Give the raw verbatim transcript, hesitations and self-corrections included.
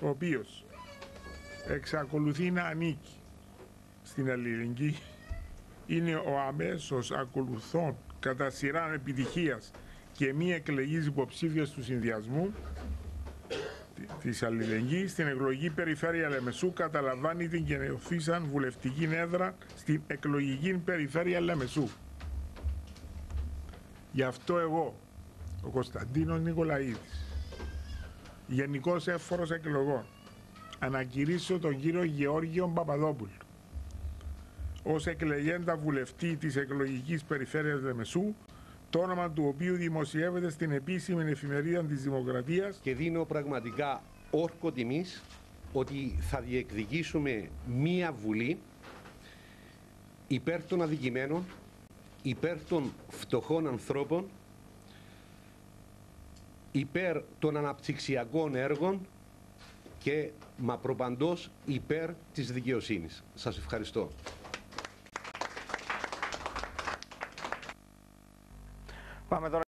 ο οποίος εξακολουθεί να ανήκει στην αλληλεγγύη, είναι ο αμέσως ακολουθών κατά σειρά επιτυχίας και μη εκλεγής υποψήφιος του συνδυασμού της αλληλεγγύης στην εκλογική περιφέρεια Λεμεσού καταλαμβάνει την γενεωθήσαν βουλευτική έδρα στην εκλογική περιφέρεια Λεμεσού. Γι' αυτό εγώ, ο Κωνσταντίνος Νικολαίδης, Γενικός Εύφορος Εκλογών, ανακηρύσω τον κύριο Γεώργιο Παπαδόπουλο ως εκλεγέντα βουλευτή της εκλογικής περιφέρειας Λεμεσού, το όνομα του οποίου δημοσιεύεται στην επίσημη εφημερίδα της Δημοκρατίας, και δίνω πραγματικά όρκο τιμής ότι θα διεκδικήσουμε μία Βουλή υπέρ των αδικημένων, υπέρ των φτωχών ανθρώπων, υπέρ των αναπτυξιακών έργων και μα προπαντός υπέρ της δικαιοσύνης. Σας ευχαριστώ. Πάμε τώρα.